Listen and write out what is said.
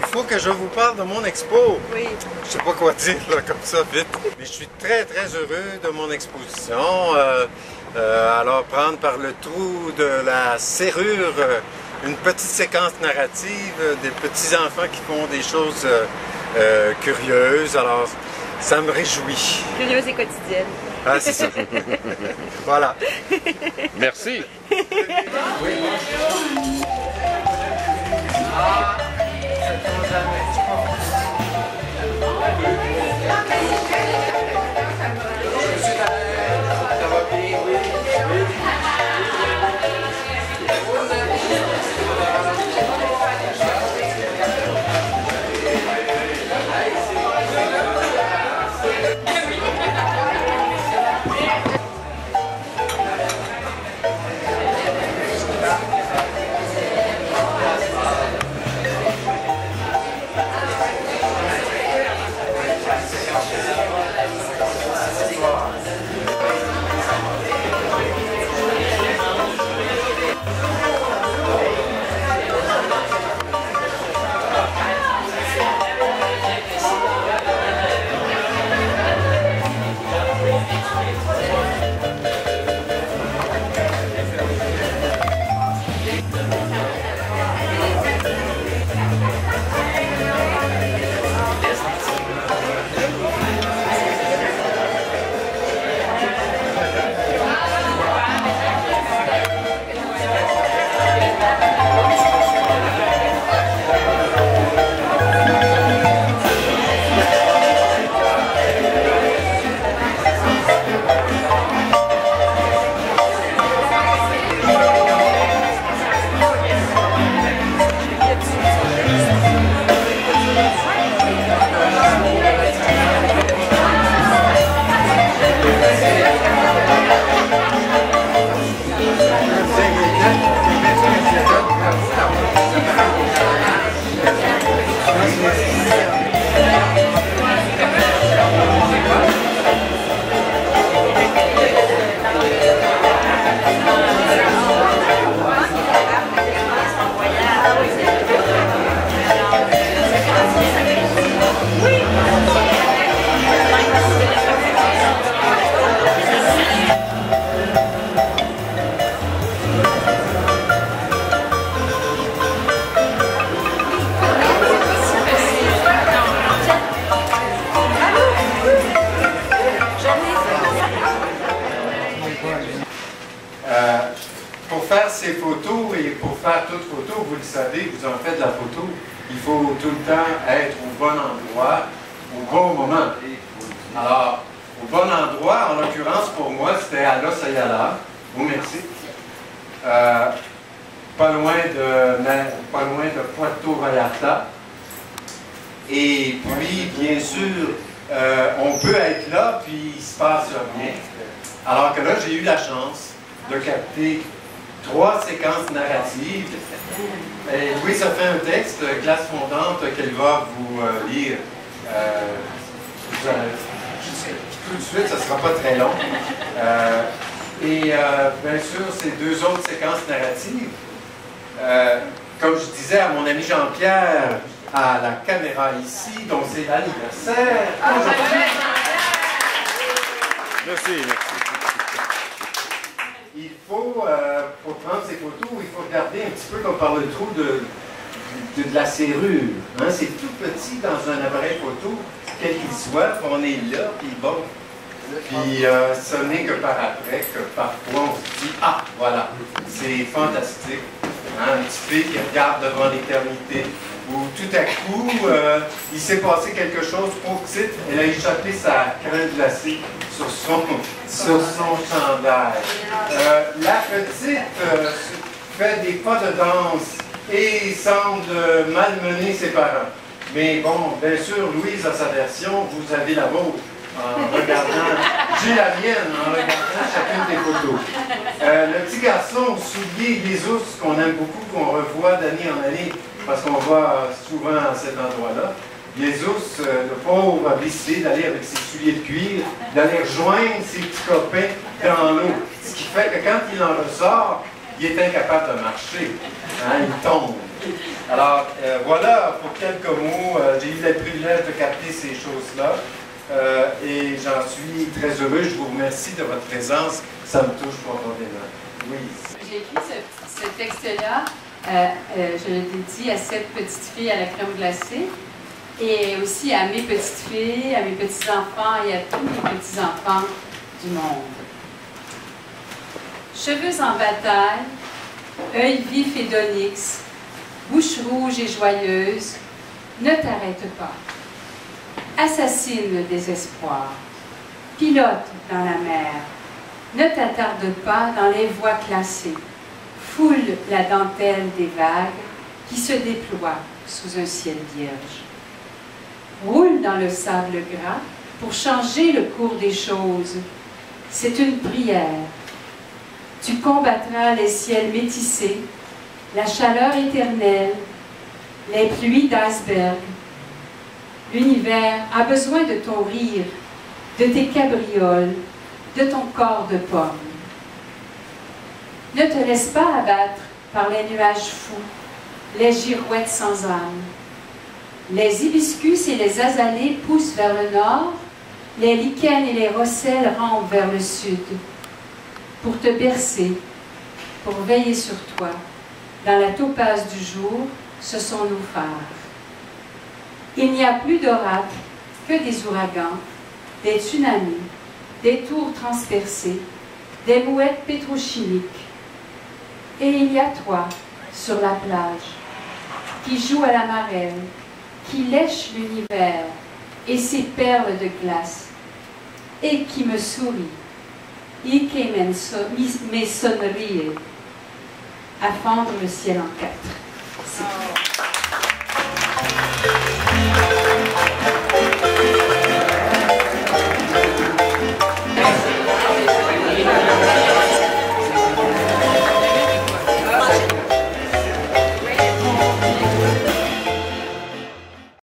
faut que je vous parle de mon expo. Oui. Je sais pas quoi dire là, comme ça vite. Mais je suis très très heureux de mon exposition. Alors prendre par le trou de la serrure une petite séquence narrative des petits enfants qui font des choses curieuses. Alors ça me réjouit. Curieuse et quotidienne. Ah, c'est ça. Voilà. Merci. Pour faire ces photos et pour faire toute photo, vous le savez, vous en faites de la photo, il faut tout le temps être au bon endroit, au bon moment. Alors, au bon endroit, en l'occurrence pour moi, c'était à Los Ayala, au Mexique, pas loin de Puerto Vallarta. Et puis, bien sûr, on peut être là, puis il se passe rien. Alors que là, j'ai eu la chance de capter 3 séquences narratives. Et Louise a fait un texte, Glace fondante, qu'elle va vous lire. Tout de suite, ça ne sera pas très long. Bien sûr, ces 2 autres séquences narratives, comme je disais à mon ami Jean-Pierre, à la caméra ici, dont c'est l'anniversaire aujourd'hui. Merci, merci. Il faut, pour prendre ces photos, il faut regarder un petit peu comme par le trou de la serrure. Hein? C'est tout petit dans un appareil photo, quel qu'il soit, on est là, puis bon. Puis ce n'est que par après que parfois on se dit « Ah, voilà, c'est fantastique. Hein? Une petite fille qui regarde devant l'éternité. » Où tout à coup, il s'est passé quelque chose, pauvre petite, elle a échappé sa crème glacée sur son chandail. La petite fait des pas de danse et semble malmener ses parents. Mais bon, bien sûr, Louise a sa version, vous avez la vôtre en regardant, j'ai la mienne en regardant chacune des photos. Le petit garçon au soulier Jesus, qu'on aime beaucoup, qu'on revoit d'année en année, parce qu'on va souvent à cet endroit-là. Jesus, le pauvre, a décidé d'aller avec ses souliers de cuir, d'aller rejoindre ses petits copains dans l'eau. Ce qui fait que quand il en ressort, il est incapable de marcher. Hein, il tombe. Alors, voilà, pour quelques mots, j'ai eu le privilège de capter ces choses-là et j'en suis très heureux. Je vous remercie de votre présence. Ça me touche profondément. Oui. J'ai écrit ce texte-là, je le dédie à cette petite fille à la crème glacée et aussi à mes petites filles, à mes petits-enfants et à tous les petits-enfants du monde. Cheveux en bataille, œil vif et d'onyx, bouche rouge et joyeuse, ne t'arrête pas. Assassine le désespoir, pilote dans la mer, ne t'attarde pas dans les voies classées, foule la dentelle des vagues qui se déploient sous un ciel vierge. Roule dans le sable gras pour changer le cours des choses. C'est une prière. Tu combattras les ciels métissés, la chaleur éternelle, les pluies d'iceberg. L'univers a besoin de ton rire, de tes cabrioles, de ton corps de pomme. Ne te laisse pas abattre par les nuages fous, les girouettes sans âme. Les hibiscus et les azalées poussent vers le nord, les lichens et les rosselles rampent vers le sud. Pour te bercer, pour veiller sur toi, dans la topaze du jour, ce sont nos phares. Il n'y a plus d'oracles que des ouragans, des tsunamis, des tours transpercées, des mouettes pétrochimiques. Et il y a toi, sur la plage, qui joue à la marelle, qui lèche l'univers et ses perles de glace, et qui me sourit, et qui me sonnerie, à fendre le ciel en quatre.